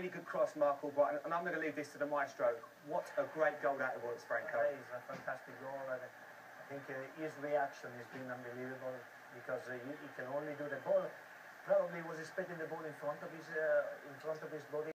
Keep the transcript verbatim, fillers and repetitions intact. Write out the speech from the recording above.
really good cross, Mark Albright, and I'm going to leave this to the maestro. What a great goal that was, Franco. Yeah, it's a fantastic goal. And I think uh, his reaction has been unbelievable because uh, he, he can only do the ball. Probably was expecting the ball in front of his uh, in front of his body.